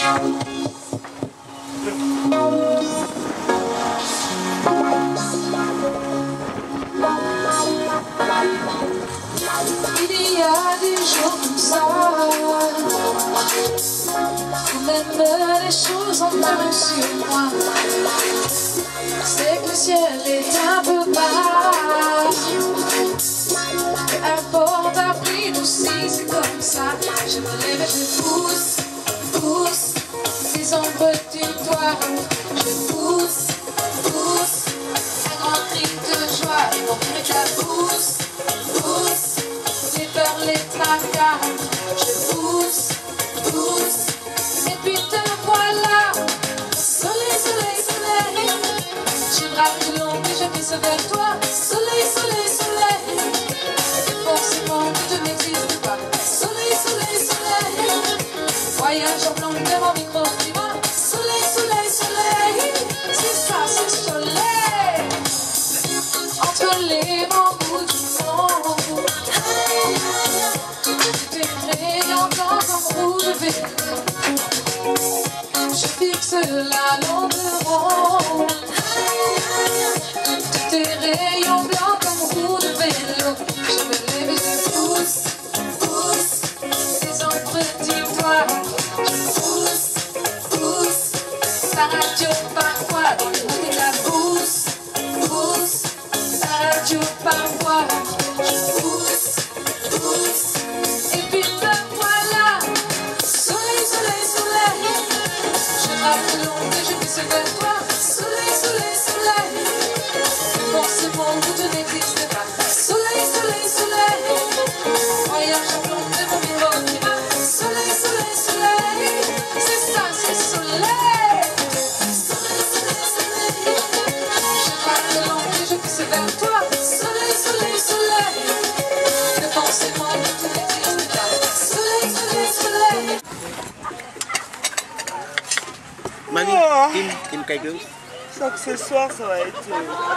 Il y a des jours comme ça où même les choses ont mal sur moi. C'est que le ciel est un peu bas. Peu importe, après tout si c'est comme ça. Je me lève et je pousse, pousse les ombres du toit. Je pousse, pousse un grand cri de joie. Et mon cri de la pousse, pousse les peurs, les tracas. Je pousse, pousse et puis te voilà. Soleil, soleil, soleil. J'ai le bras plus long que je glisse vers toi. Soleil, soleil, soleil. Et forcément que tu n'existes pas. Soleil, soleil, soleil. Voyage en blanc de mon micro-climat. Soleil, soleil, soleil. C'est ça, c'est le soleil. Entre les bambous du monde. Tu es brillant dans un roue de vélo. Je fixe la longue ronde. Tes rayons blancs comme roue de vélo. Je me lève et je pousse, pousse les ombres du toit. Je pousse, pousse la radio parfois. Dans le monde de la pousse, pousse la radio parfois. Je pousse, pousse et puis te voilà. Soleil, soleil, soleil. Je frappe long que je puisse vers toi. Soleil, soleil, soleil. Forcément que tu n'existes pas. Soleil, soleil, soleil. Voyage en blanc de mon micro-climat. Soleil, soleil, soleil. C'est ça, c'est soleil. Soleil, soleil, soleil. Je frappe long que je puisse vers toi. Soleil, soleil, soleil. Forcément que tu n'existes pas. Soleil, soleil, soleil. Mani, Tim Kaidou. Donc ce soir, ça va être...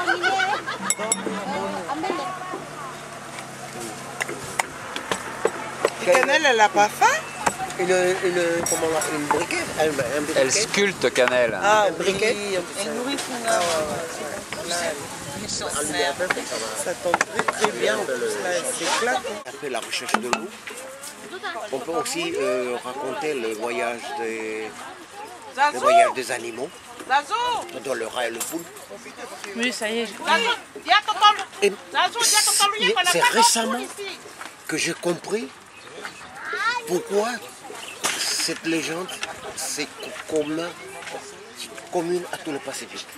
Cannelle, elle n'a pas faim? Comment on l'appelle, une briquet? Un briquet. Elle sculpte Cannelle. Ah, un briquet. oui, elle nourrit son âme. Ça tombe très très bien, en plus là, elle s'éclate. Après la recherche de l'eau, on peut aussi raconter le voyage des animaux, dans le rat et le poule. Oui, ça y est. Et c'est récemment que j'ai compris pourquoi cette légende c'est commune à tout le Pacifique.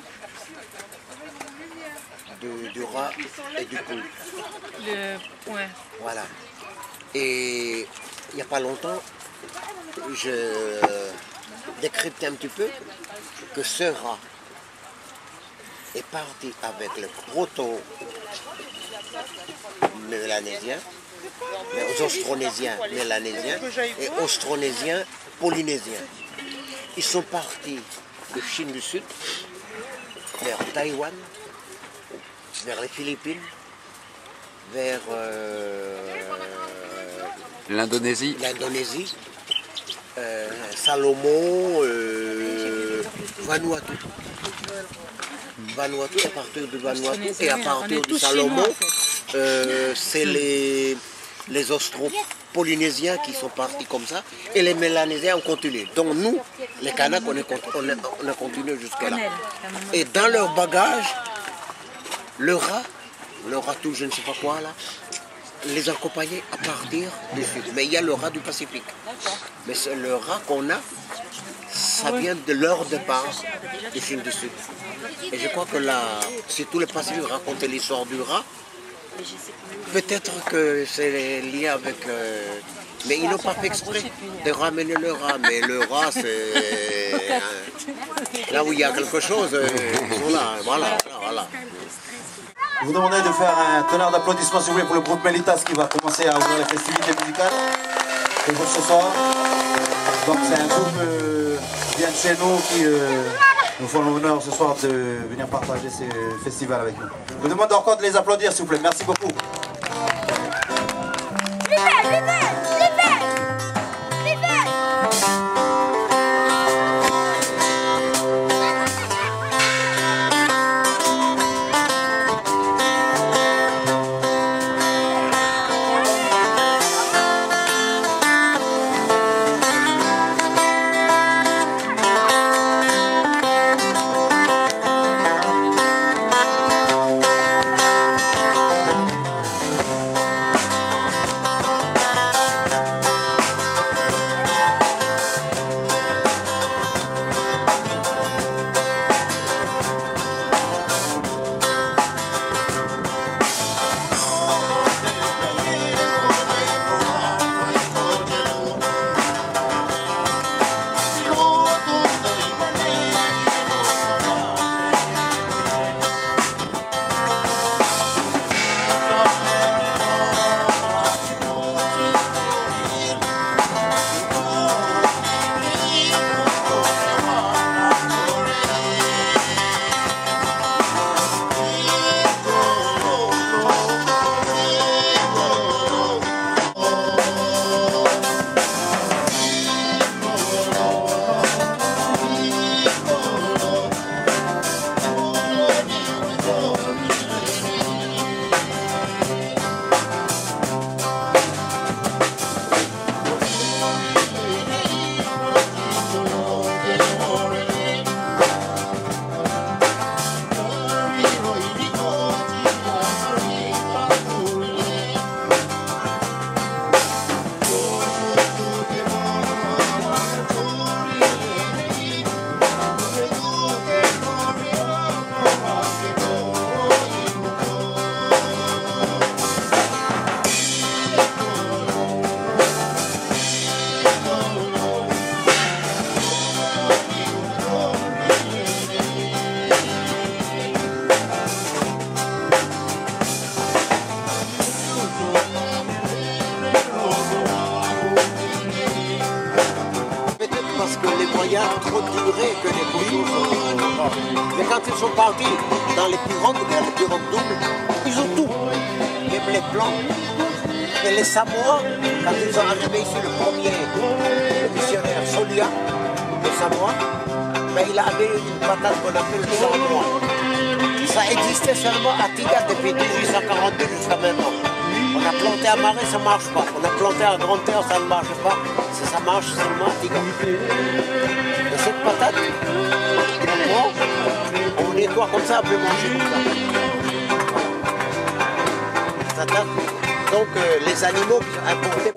Du rat et du poule. Ouais. Voilà. Et il n'y a pas longtemps, je décryptais un petit peu que ce rat est parti avec le proto-mélanésien, les austronésiens mélanésiens et austronésiens polynésiens. Ils sont partis de Chine du Sud vers Taïwan, vers les Philippines, vers l'Indonésie, Salomon, Vanuatu. Vanuatu, à partir de Vanuatu et à partir de Salomon, c'est les austro-polynésiens qui sont partis comme ça et les mélanésiens ont continué. Donc nous, les Kanaks, on a continué jusque là. Et dans leur bagage, le rat tout je ne sais pas quoi là, les accompagnait à partir du sud. Mais il y a le rat du Pacifique. Mais le rat qu'on a, ça vient de leur départ du Chine du Sud. Et je crois que là, si tous les Pacifiques racontaient l'histoire du rat, peut-être que c'est lié avec... mais ils n'ont pas fait exprès de ramener le rat. Mais le rat, c'est... là où il y a quelque chose, ils sont là. Voilà. Je vous demandais de faire un tonnerre d'applaudissements s'il vous plaît pour le groupe Melitas qui va commencer à ouvrir les festivités musicales pour ce soir. Donc c'est un groupe qui vient de chez nous qui nous font l'honneur ce soir de venir partager ce festival avec nous. Je vous demande encore de les applaudir s'il vous plaît. Merci beaucoup. parti dans les pirogues, doubles, ils ont tout. Même les blancs. Et les Samoa, quand ils sont arrivés ici, le premier missionnaire Solia, de Samoa, mais il avait une patate qu'on appelle le Samoa. Ça existait seulement à Tiga depuis 1842 jusqu'à maintenant. On a planté à Marais, ça ne marche pas. On a planté à Grande Terre, ça ne marche pas. Ça marche seulement à Tiga. Et cette patate, on prend, on nettoie comme ça, on peut manger comme ça. Donc les animaux qui sont importés.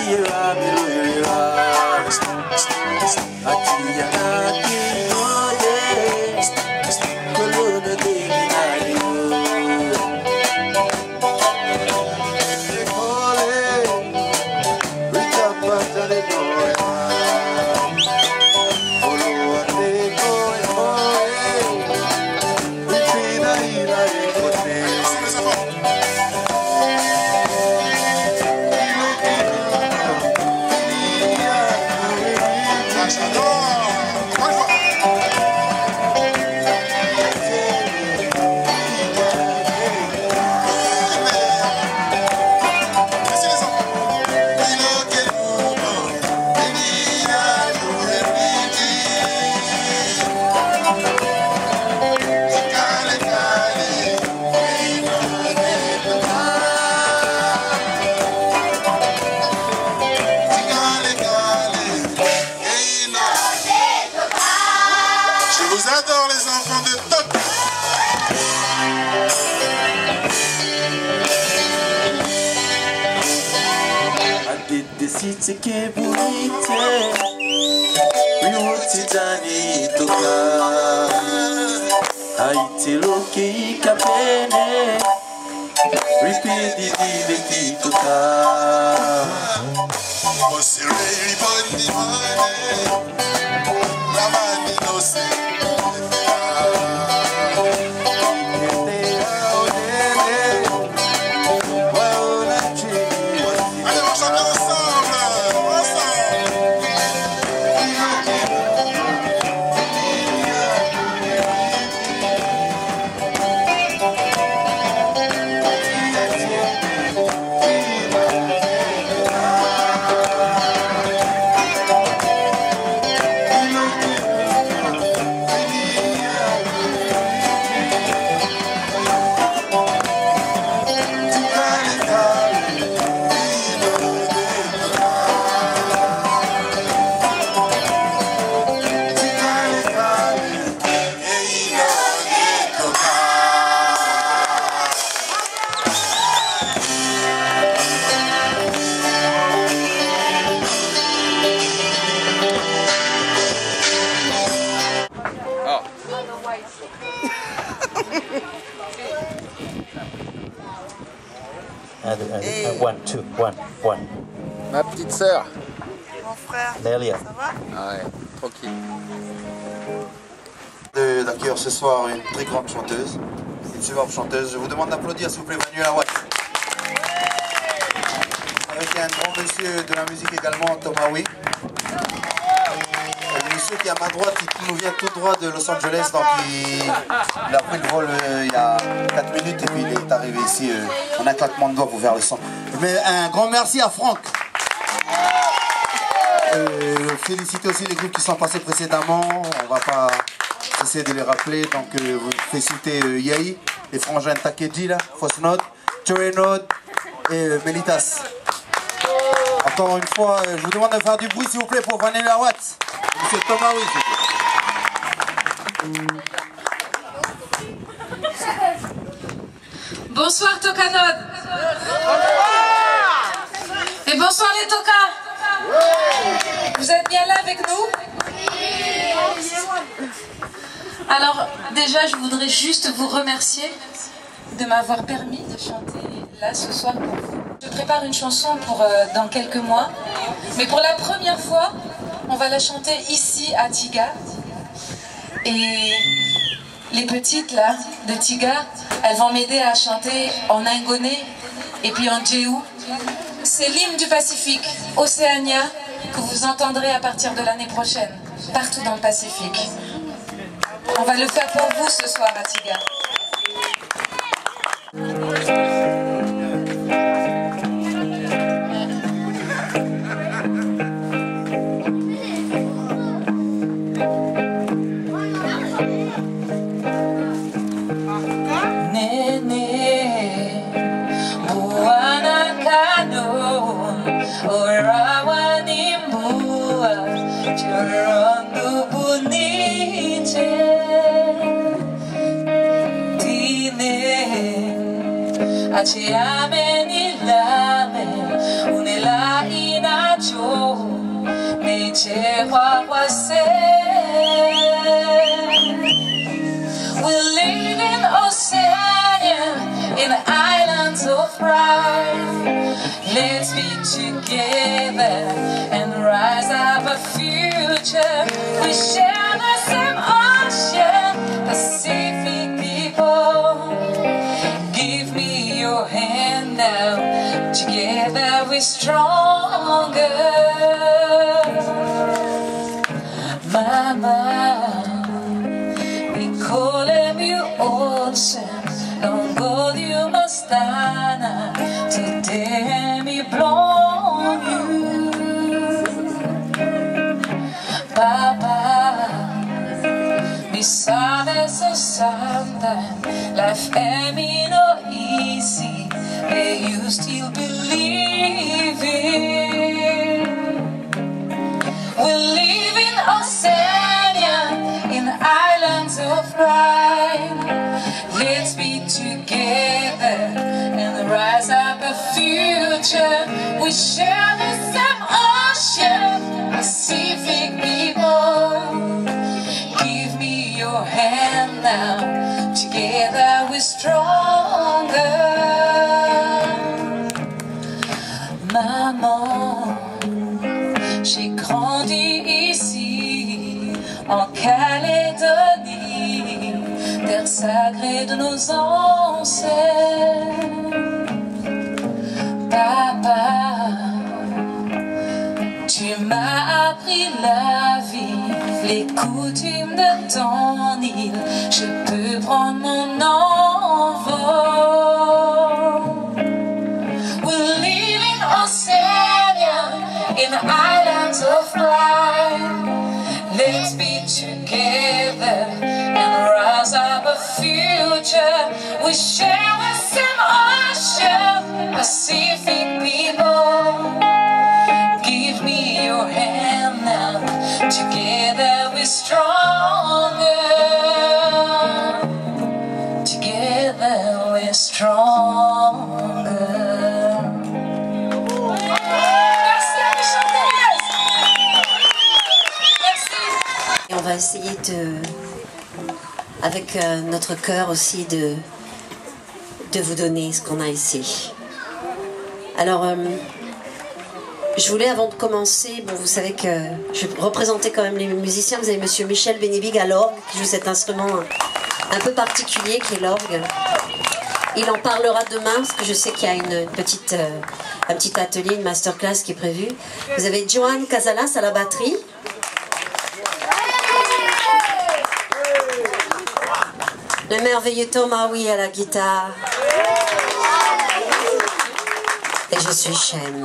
Sike burite Riuti dani toka Haitelo ke ikapene Ripedi dile ki toka Osire riboni mane Lamani no se One. Ma petite sœur. Mon frère. Lélia. Ça va? Ouais, tranquille. D'accueillir ce soir une très grande chanteuse, une superbe chanteuse. Je vous demande d'applaudir s'il vous plaît Manuela Watt. Avec un grand monsieur de la musique également, Thomas Oui. Le monsieur qui est à ma droite, qui nous vient tout droit de Los Angeles, donc il a pris le vol il y a 4 minutes et puis il est arrivé ici en un claquement de doigts pour faire le son. Mais un grand merci à Franck. Féliciter aussi les groupes qui sont passés précédemment, on va pas cesser de les rappeler, donc vous félicitez Yai, les frangins Takeji là, Fosnod, Choenod et Melitas. Encore une fois, je vous demande de faire du bruit s'il vous plaît pour Manuela Watt. Monsieur Thomas Oui. Bonsoir Tokanod. Et bonsoir les Tokas. Vous êtes bien là avec nous? Alors déjà je voudrais juste vous remercier de m'avoir permis de chanter là ce soir pour vous. Je prépare une chanson pour dans quelques mois, mais pour la première fois on va la chanter ici à Tiga. Et les petites là de Tiga, elles vont m'aider à chanter en Ingonais et puis en Jéhu. C'est l'hymne du Pacifique, Océania, que vous entendrez à partir de l'année prochaine, partout dans le Pacifique. On va le faire pour vous ce soir à Tiga. Ace ameni lame, unela ina We live in Oceania, in the islands of pride. Let's be together and rise up a future. We share the same ocean, Pacific people. Give me your hand now, together we're stronger. Mama, vi kolem ju ocean, någon god ju mastana, till dem i blån ju. Papa, mi sabes och sometimes life ain't me no easy, but you still believe in. We live in Oceania, in the islands of pride. Let's be together and rise up a future. We share the same ocean, Pacific people. Give me your hand now, together we're stronger. Maman, j'ai grandi ici, en Calédonie, terre sacrée de nos ancêtres. Papa, tu m'as appris la vie, les coutumes de ton île. Je peux prendre mon envol. We're living Oceania, in the islands of life. Let's be together and rise up a future. We share the same ocean, Pacific people. Give me your hand now, together we're stronger. Together we're stronger. Et on va essayer de, avec notre cœur aussi, de vous donner ce qu'on a ici. Alors, je voulais, avant de commencer, bon, vous savez que je vais représenter quand même les musiciens. Vous avez monsieur Michel Benibig à l'orgue, qui joue cet instrument un peu particulier qui est l'orgue. Il en parlera demain, parce que je sais qu'il y a un petit atelier, une masterclass qui est prévue. Vous avez Joan Casalas à la batterie. Le merveilleux Thomas Oui à la guitare. Et je suis Chen.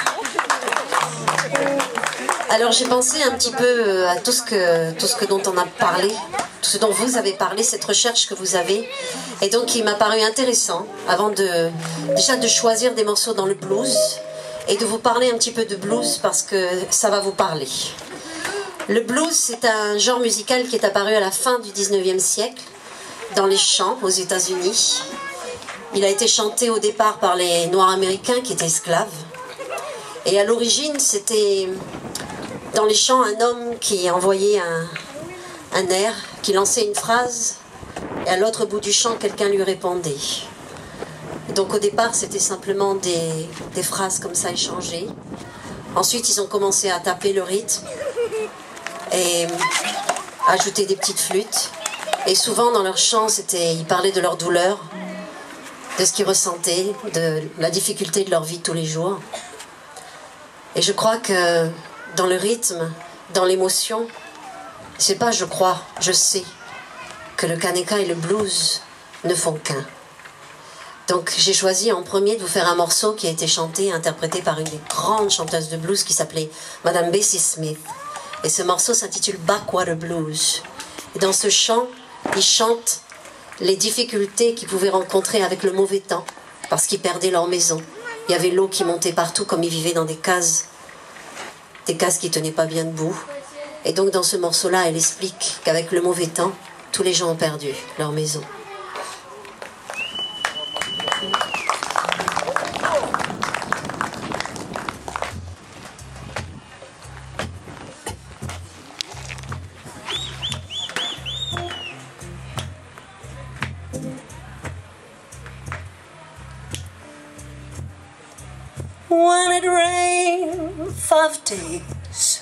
Alors j'ai pensé un petit peu à tout ce dont on a parlé, tout ce dont vous avez parlé, cette recherche que vous avez. Et donc il m'a paru intéressant, avant déjà de choisir des morceaux dans le blues, et de vous parler un petit peu de blues parce que ça va vous parler. Le blues, c'est un genre musical qui est apparu à la fin du 19e siècle, dans les champs aux États-Unis. Il a été chanté au départ par les Noirs américains qui étaient esclaves. Et à l'origine, c'était dans les champs un homme qui envoyait un air, qui lançait une phrase, et à l'autre bout du champ, quelqu'un lui répondait. Et donc au départ, c'était simplement des phrases comme ça échangées. Ensuite, ils ont commencé à taper le rythme et ajouter des petites flûtes. Et souvent, dans leurs chants, ils parlaient de leur douleur, de ce qu'ils ressentaient, de la difficulté de leur vie tous les jours. Et je crois que dans le rythme, dans l'émotion, c'est pas je crois, je sais que le Kaneka et le blues ne font qu'un. Donc j'ai choisi en premier de vous faire un morceau qui a été chanté et interprété par une des grandes chanteuses de blues qui s'appelait Madame Bessie Smith. Et ce morceau s'intitule Backwater Blues. Et dans ce chant, ils chantent les difficultés qu'ils pouvaient rencontrer avec le mauvais temps, parce qu'ils perdaient leur maison. Il y avait l'eau qui montait partout, comme ils vivaient dans des cases qui tenaient pas bien debout. Et donc dans ce morceau-là, elle explique qu'avec le mauvais temps, tous les gens ont perdu leur maison. when it rained 5 days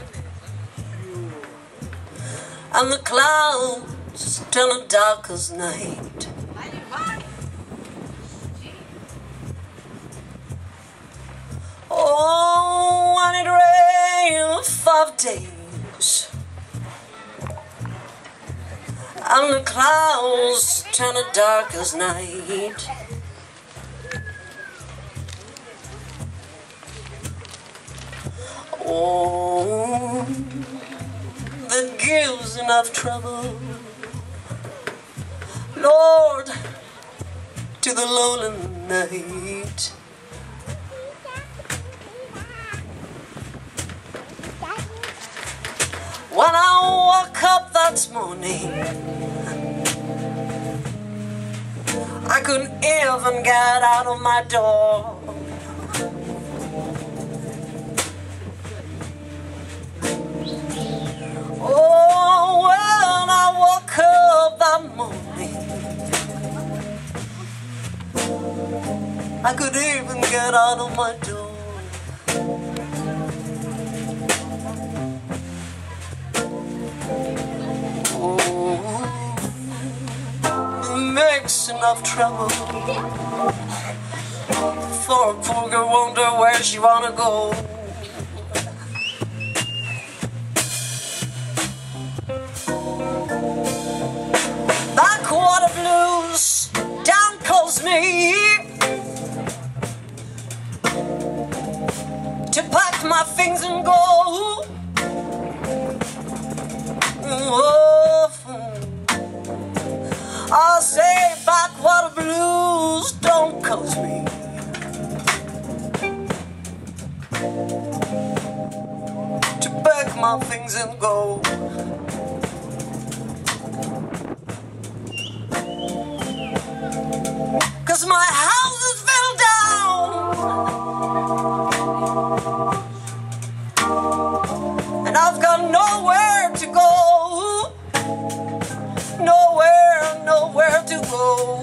and the clouds turned dark as night. Oh, when it rained 5 days and the clouds turned dark as night. Oh, that gives enough trouble, Lord, to the lonely night. When I woke up that morning, I couldn't even get out of my door. Oh, when I woke up that morning, I couldn't even get out of my door. Oh, it makes enough trouble for a poor girl wonder where she wanna go. Backwater blues down calls me to pack my things and go. Oh, I say backwater blues don't calls me to pack my things and go. Cause my house is fell down and I've got nowhere to go. Nowhere to go.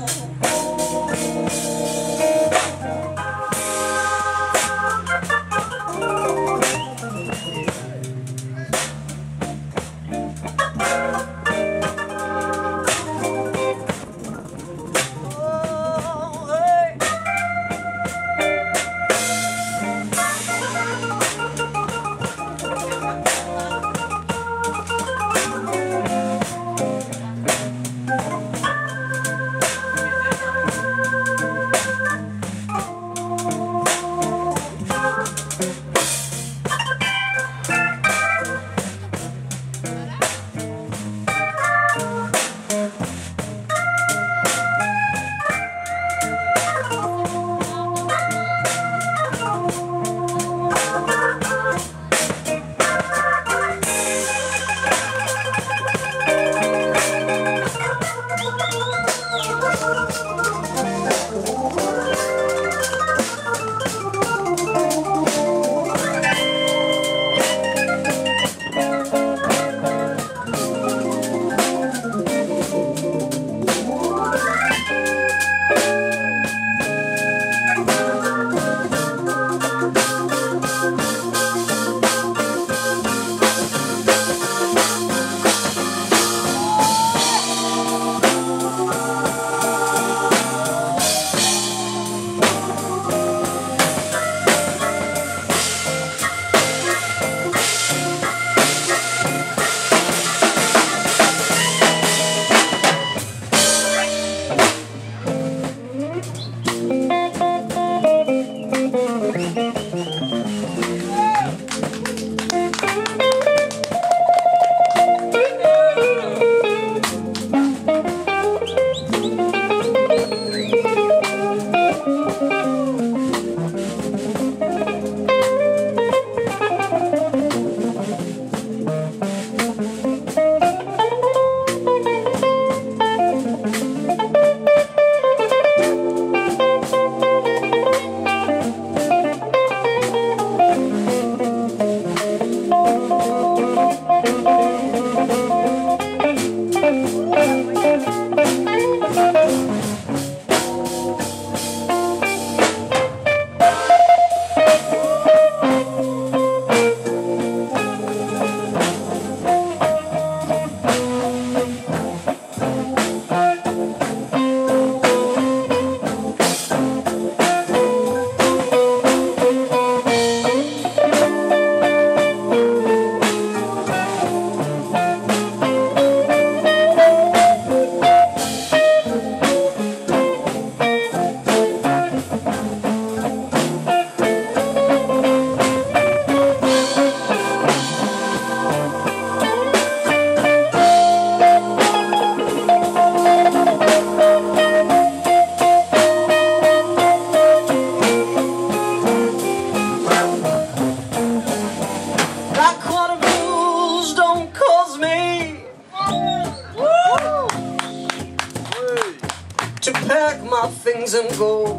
things and go.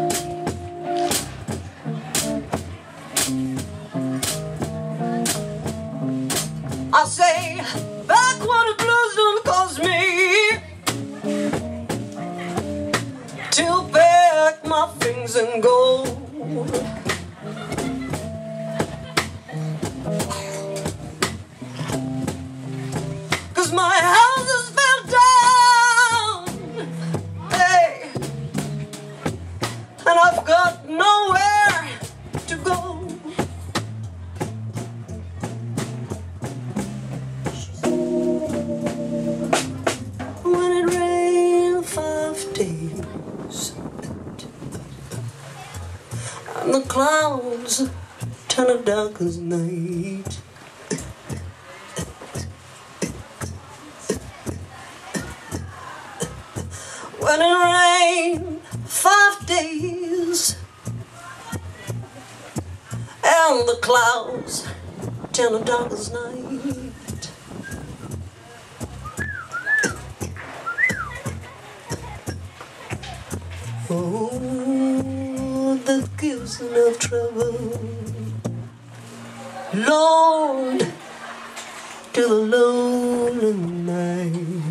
I say, backwater blues don't cause me to pack my things and go. Cause my house is built down, hey, and I've got nowhere to go. When it rained 5 days and the clouds turn dark as night, when it rained 5 days and the clouds turn dark as night, oh, that gives enough trouble, Lord, to the lonely night.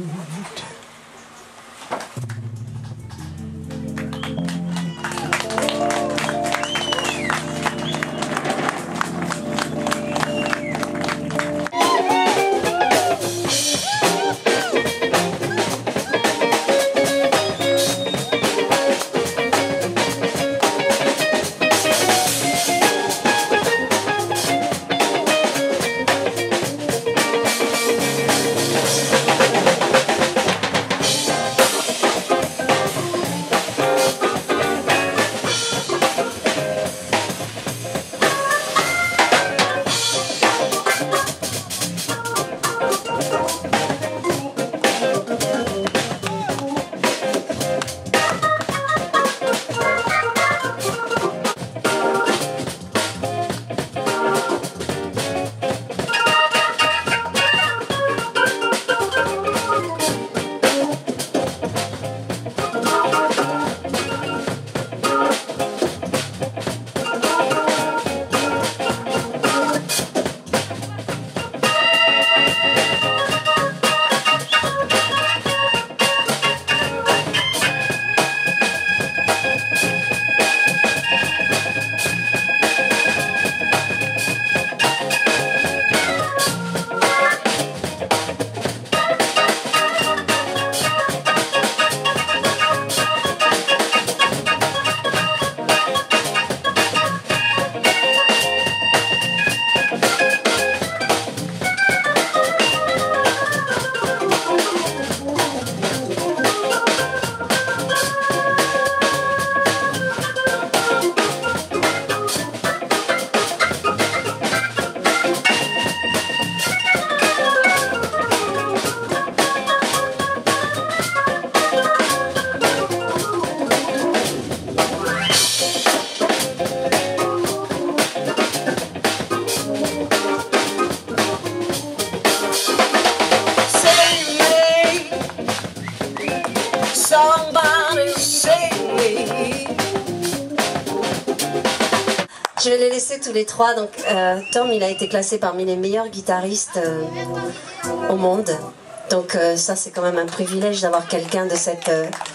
Je vais les laisser tous les trois. Donc, Tom, il a été classé parmi les meilleurs guitaristes au monde. Donc, ça, c'est quand même un privilège d'avoir quelqu'un de cette...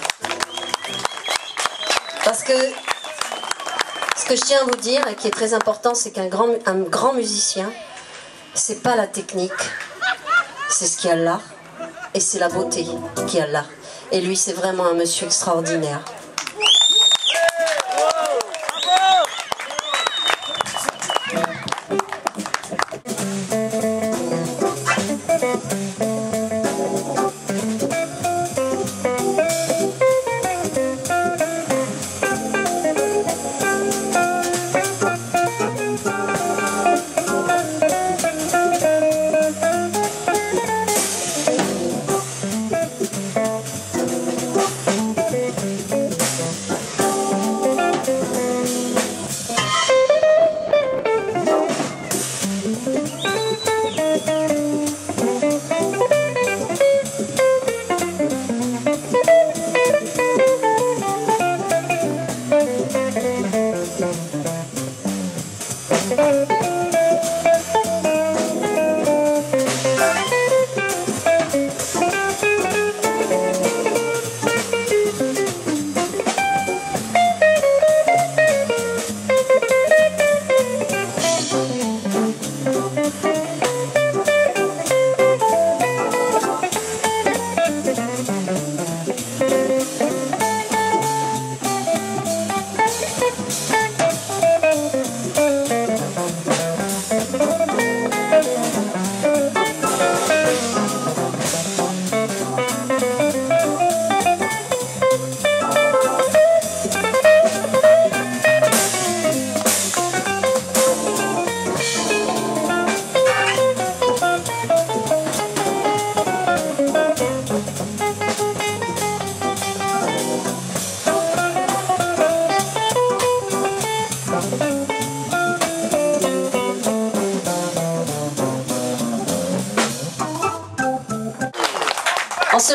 Parce que ce que je tiens à vous dire, et qui est très important, c'est qu'un grand musicien, c'est pas la technique, c'est ce qui a là, et c'est la beauté qui a là. Et lui, c'est vraiment un monsieur extraordinaire.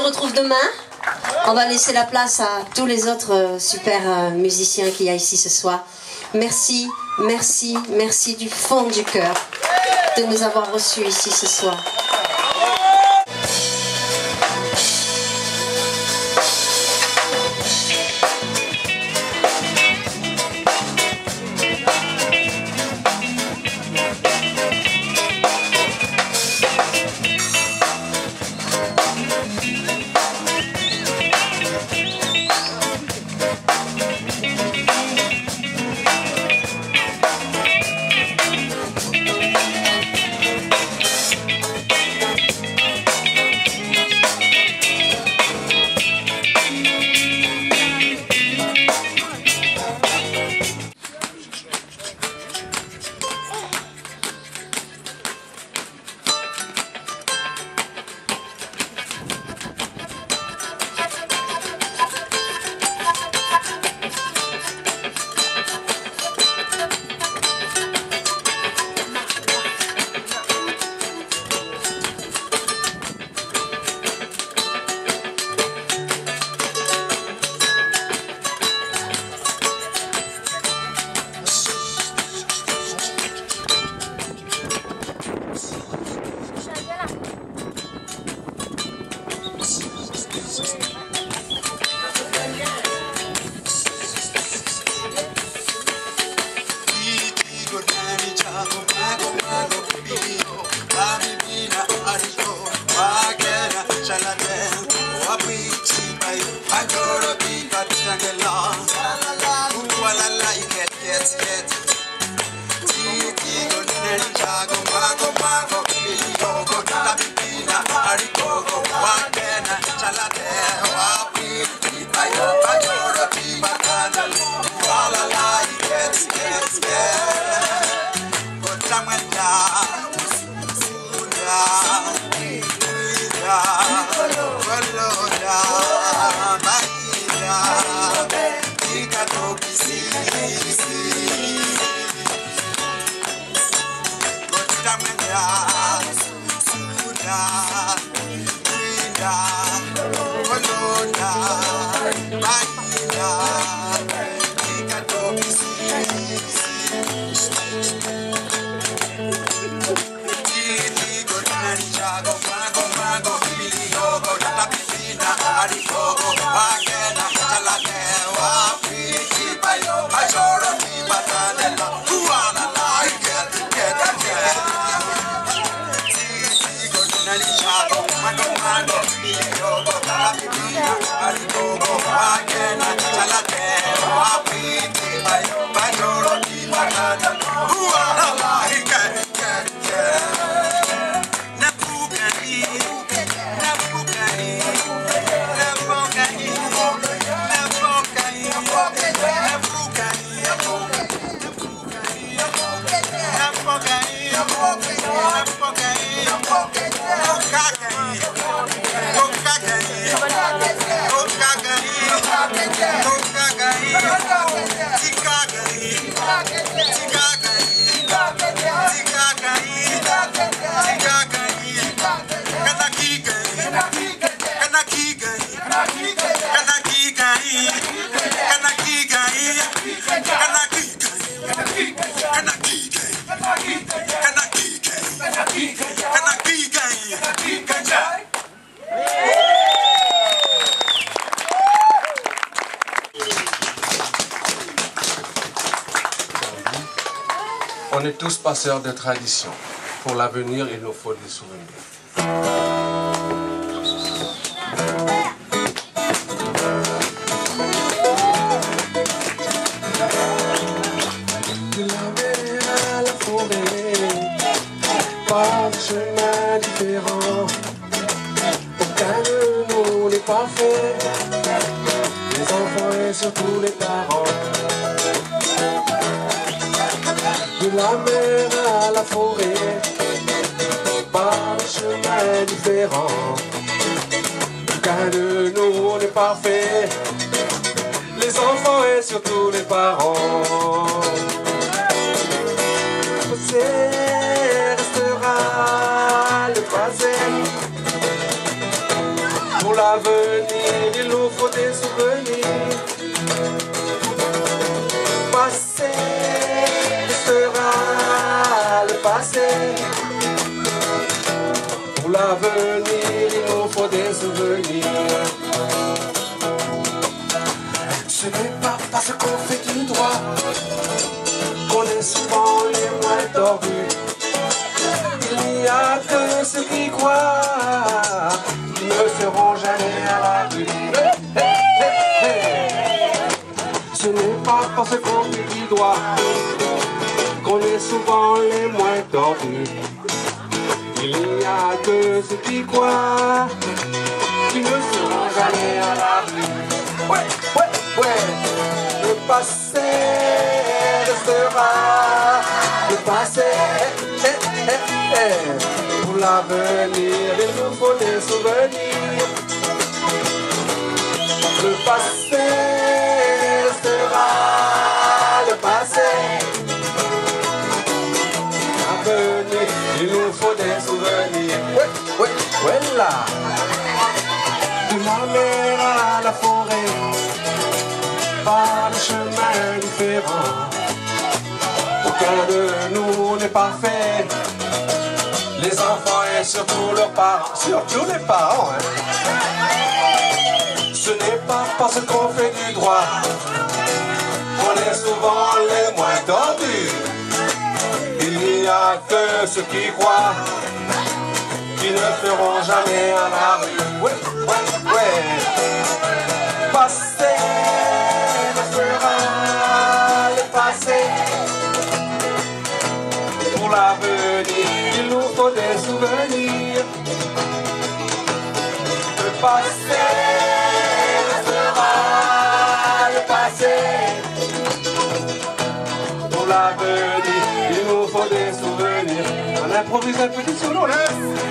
retrouve demain. On va laisser la place à tous les autres super musiciens qu'il y a ici ce soir. Merci, merci, merci du fond du cœur de nous avoir reçus ici ce soir. On est tous passeurs de tradition. Pour l'avenir, il nous faut des souvenirs. De la mer à la forêt, pas de chemin différent. Aucun de nous n'est parfait, les enfants et surtout les parents. De la mer à la forêt, pas de chemin différent. Aucun de nous n'est parfait, les enfants et surtout les parents. Restera le passé pour la l'avenir, il nous faut des souvenirs. Passé sera le passé. Pour l'avenir, il nous faut des souvenirs. Ce n'est pas parce qu'on fait du droit qu'on est souvent les moins tordus. Il n'y a que ceux qui croient qui ne seront jamais à la rue. Ce n'est pas parce qu'on fait du droit qu'on est souvent les moins tordus. Il n'y a que ceux qui croient qui ne seront jamais à la rue. Ouais, ouais, ouais. Le passé restera le passé. Pour l'avenir, il nous faut des souvenirs. Le passé restera le passé. L'avenir, il nous faut des souvenirs. Ouais, ouais, ouais là. De la mer à la forêt, par le chemin différent. Aucun de nous n'est parfait. Les enfants et surtout leurs parents, surtout les parents. Ce n'est pas parce qu'on fait du droit qu'on est souvent les moins tordus. Il n'y a que ceux qui croient qui ne feront jamais à la rue. Ouais, ouais, ouais. Passé restera le passé. Pour l'avenir, il nous faut des souvenirs. Le passé restera le passé. Pour l'avenir, il nous faut des souvenirs. On improvise un petit solo là.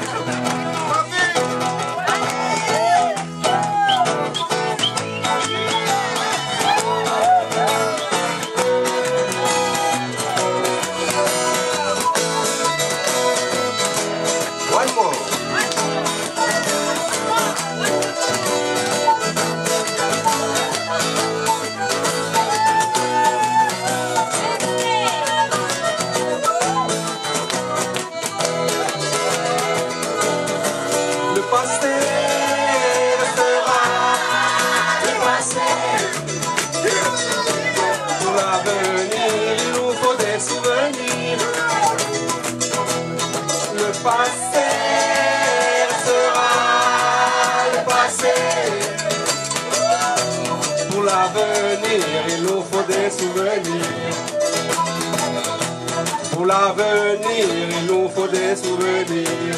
Il nous faut des souvenirs. Pour l'avenir, il nous faut des souvenirs.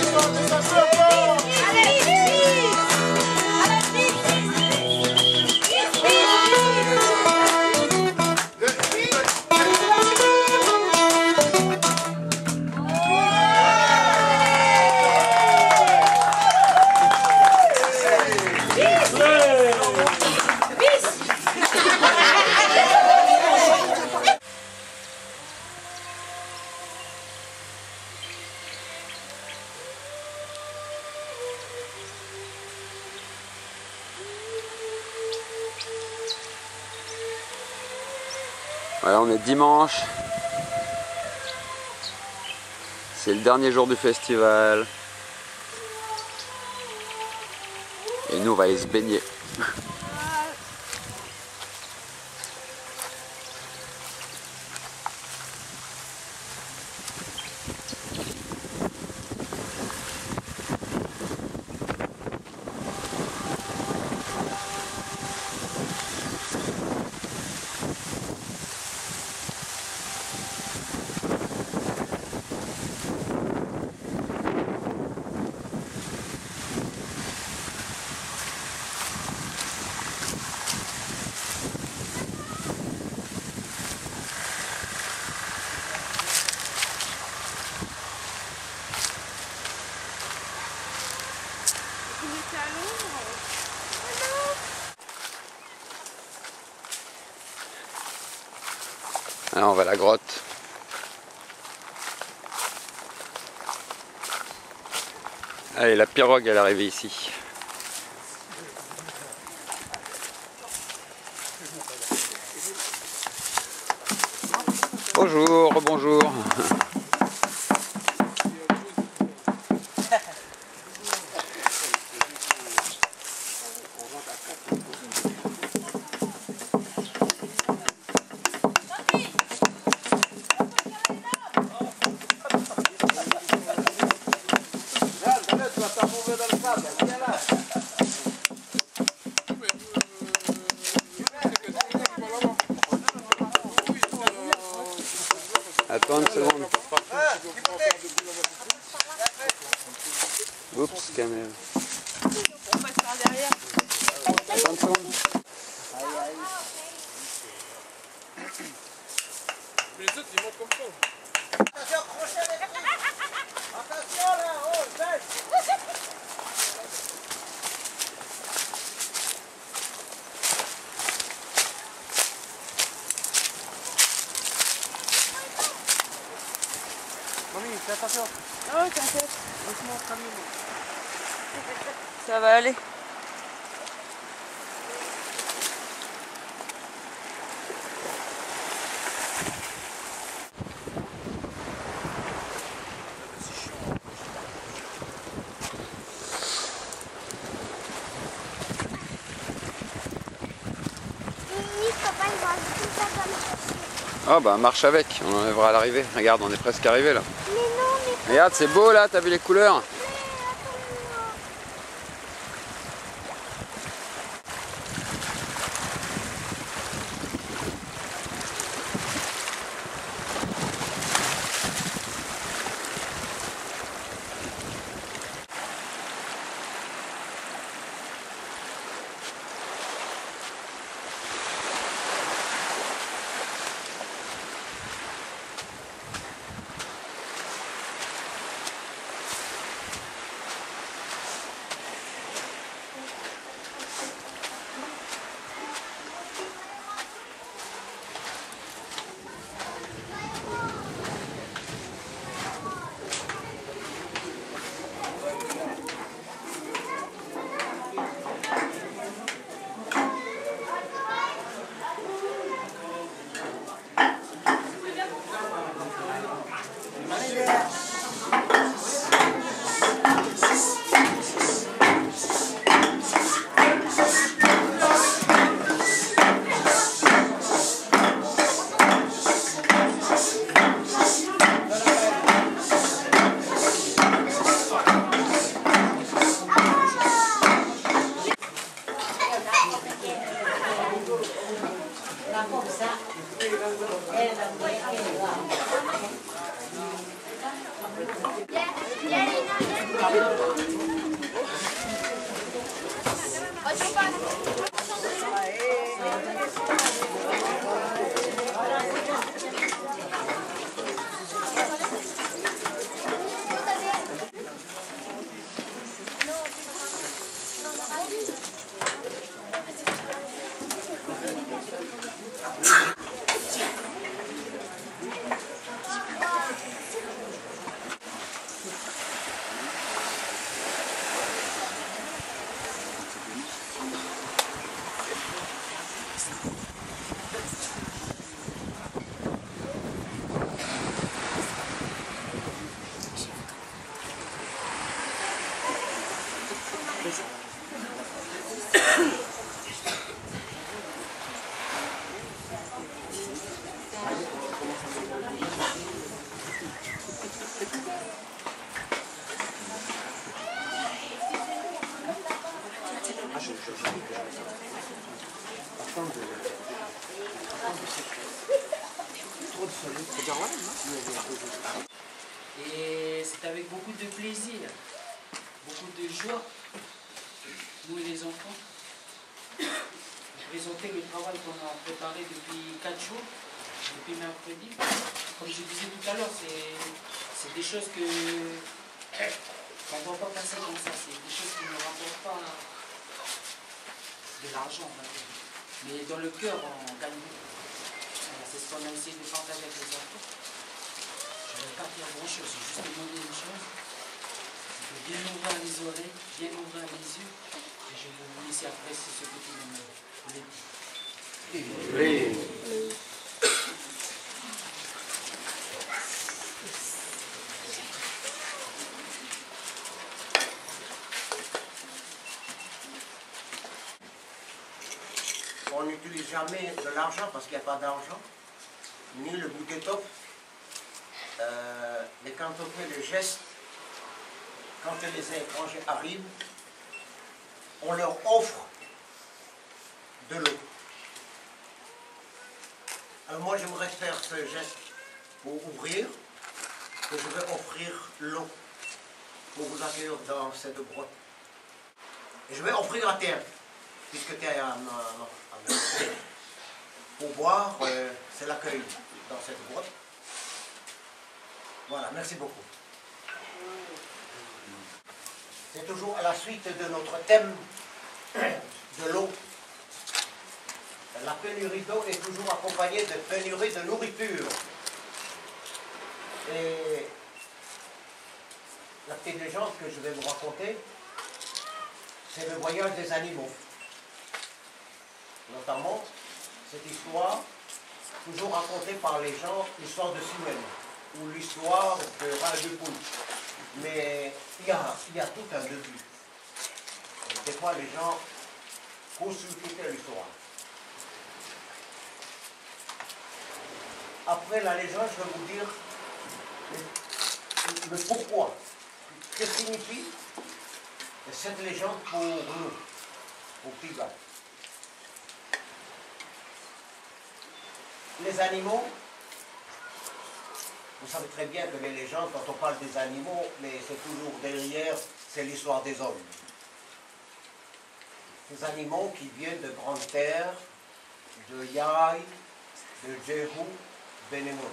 Voilà, on est dimanche. C'est le dernier jour du festival. Et nous, on va aller se baigner. Alors on va à la grotte. Allez, la pirogue elle est arrivée ici. Bonjour, bonjour. Attends une seconde. Oups, caméra. On passe par derrière. Attends une seconde. Mais les autres, ils montent comme ça. Attention, crochet les filles. Attention là, oh, baisse. Mamie, fais attention. Oh, t'inquiète. Doucement, Camille. Ça va aller. Oh bah marche avec, on enlèvera à l'arrivée. Regarde, on est presque arrivé là. Mais non, mais... Regarde, c'est beau là, t'as vu les couleurs? Et c'est avec beaucoup de plaisir, beaucoup de joie, nous et les enfants, de présenter le travail qu'on a préparé depuis 4 jours, depuis mercredi. Comme je disais tout à l'heure, c'est des choses qu'on ne voit pas passer comme ça, c'est des choses qui ne rapportent pas de l'argent, mais dans le cœur on gagne beaucoup. C'est ce qu'on a essayé de partager avec les enfants. Je ne vais pas dire grand chose, j'ai juste demandé une chose, c'est de bien ouvrir les oreilles, bien ouvrir les yeux, et je vais vous laisser apprécier ce petit moment. jamais de l'argent parce qu'il n'y a pas d'argent, ni le bouquet top. Mais quand on fait le geste, quand les étrangers arrivent, on leur offre de l'eau. Alors moi j'aimerais faire ce geste pour ouvrir, que je vais offrir l'eau pour vous accueillir dans cette grotte. Et je vais offrir à terre, puisque tu es pour boire, c'est l'accueil dans cette grotte. Voilà, merci beaucoup. C'est toujours à la suite de notre thème de l'eau. La pénurie d'eau est toujours accompagnée de pénurie de nourriture. Et la petite légende que je vais vous raconter, c'est le voyage des animaux. Notamment, cette histoire, toujours racontée par les gens, l'histoire de Simeon, ou l'histoire de Ras de Poule. Mais il y a tout un début. Des fois, les gens consultent l'histoire. Après la légende, je vais vous dire le pourquoi. Que signifie cette légende pour nous, au Pays-Bas? Les animaux, vous savez très bien que les légendes, quand on parle des animaux, mais c'est toujours derrière, c'est l'histoire des hommes. Ces animaux qui viennent de Grande Terre, de Yai, de Jéhu, Benemon.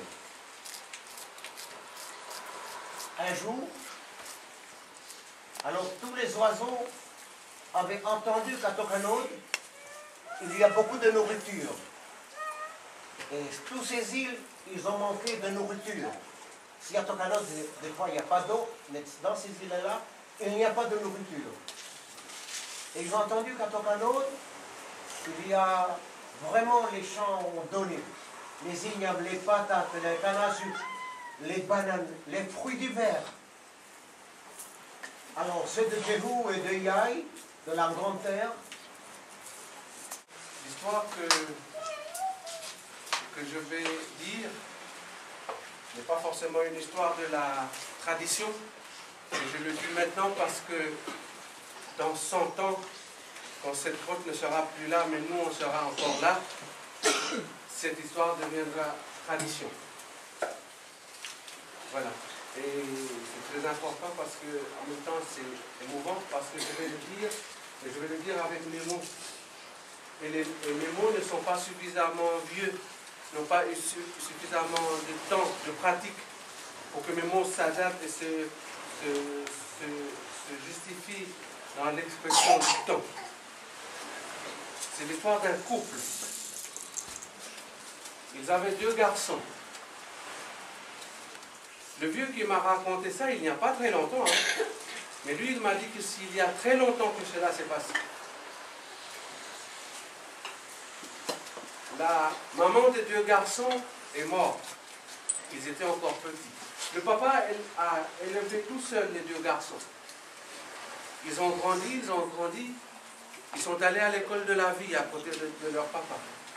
Un jour, alors tous les oiseaux avaient entendu qu'à Tocanod, il y a beaucoup de nourriture. Et tous ces îles, ils ont manqué de nourriture. Si à Tocanod, des fois, il n'y a pas d'eau, mais dans ces îles-là, il n'y a pas de nourriture. Et ils ont entendu qu'à Tocanod, il y a vraiment les champs ont donné. Les ignames, les patates, les cannes à sucre, les bananes, les fruits d'hiver. Alors, ceux de Jéhu et de Yai, de la Grande Terre. L'histoire que je vais dire n'est pas forcément une histoire de la tradition. Et je le dis maintenant parce que dans 100 ans, quand cette grotte ne sera plus là, mais nous on sera encore là, cette histoire deviendra tradition. Voilà. Et c'est très important parce que, en même temps, c'est émouvant parce que je vais le dire, et je vais le dire avec mes mots. Et mes mots ne sont pas suffisamment vieux, n'ont pas eu suffisamment de temps, de pratique, pour que mes mots s'adaptent et se justifient dans l'expression du temps. C'est l'histoire d'un couple. Ils avaient 2 garçons. Le vieux qui m'a raconté ça, il n'y a pas très longtemps, hein. Mais lui, il m'a dit que s'il y a très longtemps que cela s'est passé. La maman des 2 garçons est morte. Ils étaient encore petits. Le papa a élevé tout seul les 2 garçons. Ils ont grandi, Ils sont allés à l'école de la vie à côté de leur papa.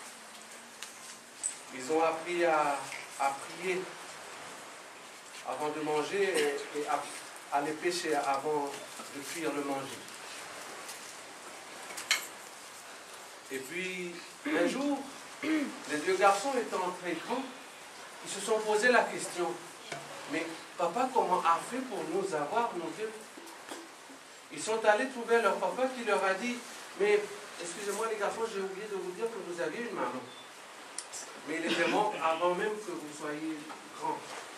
Ils ont appris à prier avant de manger et à aller pêcher avant de fuir le manger. Et puis, un jour, les 2 garçons étant très grands, ils se sont posé la question, mais papa, comment a fait pour nous avoir, nos 2? Ils sont allés trouver leur papa qui leur a dit, mais excusez-moi les garçons, j'ai oublié de vous dire que vous aviez une maman. Mais il était mort avant même que vous soyez grands.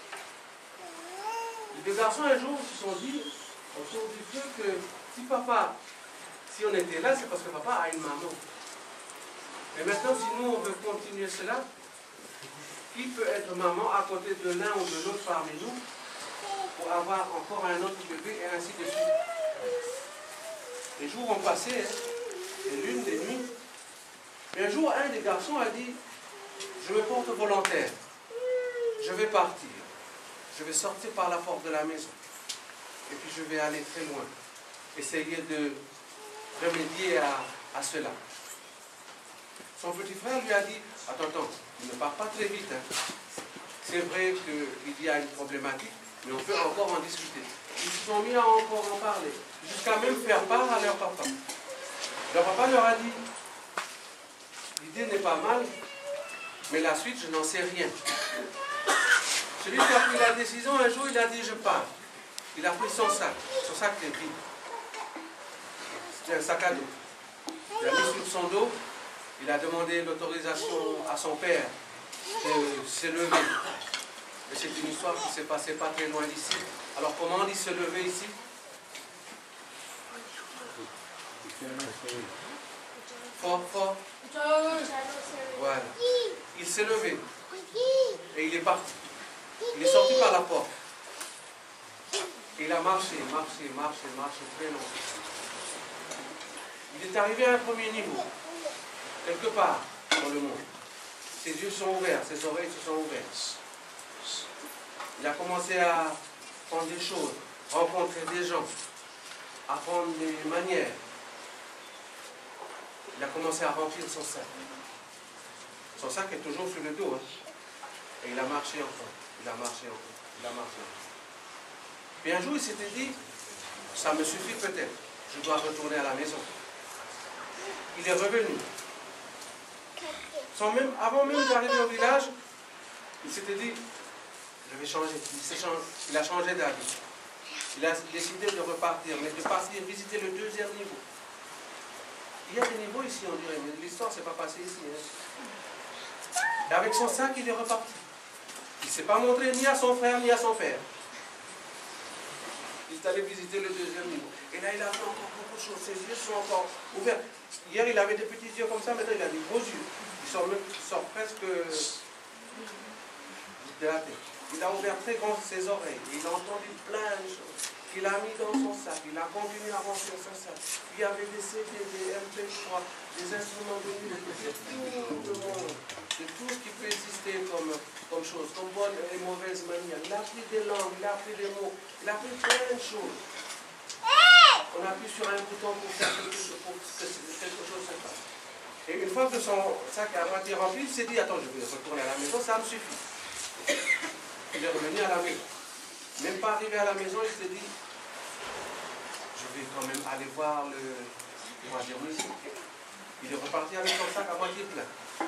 Les 2 garçons un jour se sont dit, autour du feu, que si on était là, c'est parce que papa a une maman. Et maintenant, si nous on veut continuer cela, qui peut être maman à côté de l'un ou de l'autre parmi nous pour avoir encore un autre bébé et ainsi de suite. Les jours ont passé, hein, des lunes, des nuits. Et un jour, un des garçons a dit, je me porte volontaire, je vais partir, je vais sortir par la porte de la maison, et puis je vais aller très loin, essayer de remédier à cela. son petit frère lui a dit, attends, ne pars pas très vite. Hein. C'est vrai qu'il y a une problématique, mais on peut encore en discuter. Ils se sont mis à encore en parler, jusqu'à même faire part à leur papa. Leur papa leur a dit, l'idée n'est pas mal, mais la suite, je n'en sais rien. Celui qui a pris la décision, un jour, il a dit, je pars. Il a pris son sac est vide. C'était un sac à dos. Il l'a mis sur son dos, il a demandé l'autorisation à son père de se lever. Mais c'est une histoire qui s'est passée pas très loin d'ici. Alors comment on dit se lever ici? Fort. Voilà. Il s'est levé. Et il est parti. Il est sorti par la porte. Et il a marché très longtemps. Il est arrivé à un premier niveau, quelque part dans le monde. Ses yeux sont ouverts, ses oreilles se sont ouvertes. Il a commencé à prendre des choses, rencontrer des gens, apprendre des manières. Il a commencé à remplir son sac. Son sac est toujours sur le dos. Hein. Et il a marché encore. Il a marché encore. Puis un jour, il s'était dit, ça me suffit peut-être. Je dois retourner à la maison. Il est revenu. Avant même d'arriver au village, il s'était dit, je vais changer. Il a changé d'avis. Il a décidé de repartir, mais de partir visiter le deuxième niveau. Il y a des niveaux ici, on dirait, mais l'histoire ne s'est pas passée ici. Hein. Et avec son sac, il est reparti. Il ne s'est pas montré ni à son frère, ni à son père. Il est allé visiter le deuxième niveau. Et là, il a fait encore beaucoup de choses. Ses yeux sont encore ouverts. Hier, il avait des petits yeux comme ça, maintenant, il a des gros yeux. Ils sortent presque de la tête. Il a ouvert très grand ses oreilles. Et il a entendu plein de choses. Il a mis dans son sac. Il a continué à remplir son sac. Il y avait des CD, des MP3, des instruments de musique, de tout le monde. De tout ce qui peut exister comme chose, comme bonne et mauvaise manière. Il a appris des langues, il a appris des mots, il a appris plein de choses. On appuie sur un bouton pour faire quelque chose, se passe. Et une fois que son sac est à moitié rempli, il s'est dit, attends, je vais retourner à la maison, ça me suffit. Il est revenu à la maison. Même pas arrivé à la maison, il s'est dit, je vais quand même aller voir le troisième musée. Il est reparti avec son sac à moitié plein.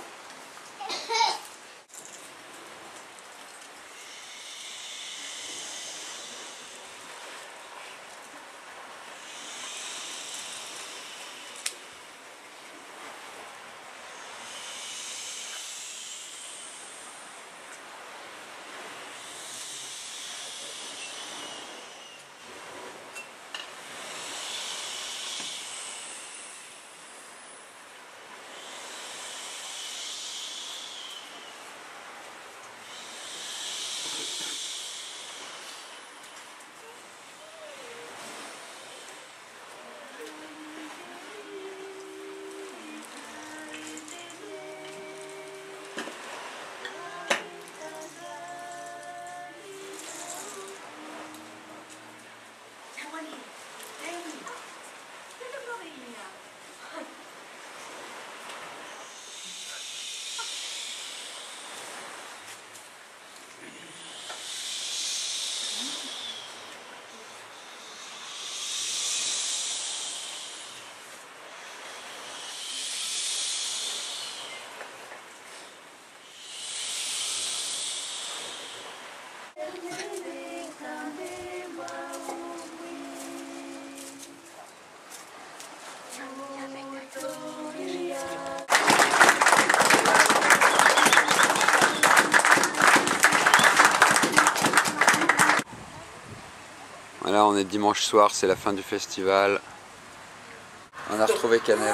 Voilà, on est dimanche soir, c'est la fin du festival. On a retrouvé Canel.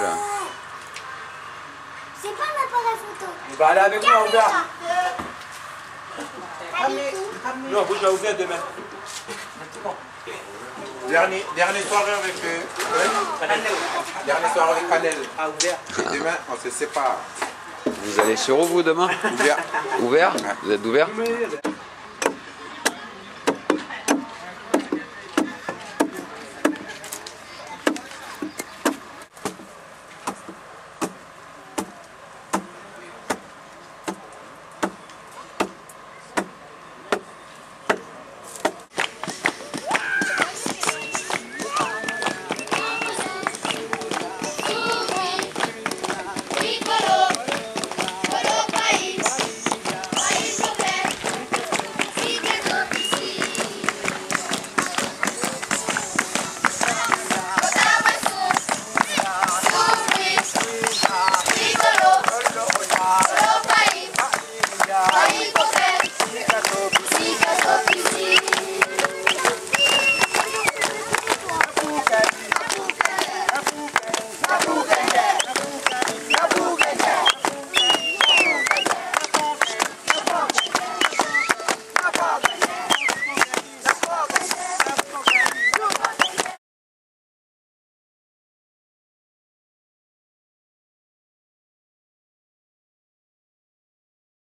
C'est pas l'appareil photo. Il va aller avec moi, on verra. Non, vous allez ouvrir demain. Dernière soirée avec dernière soirée avec Canel. Et demain, on se sépare. Vous allez sur où vous demain? Ouvert. Ouvert? Vous êtes ouvert?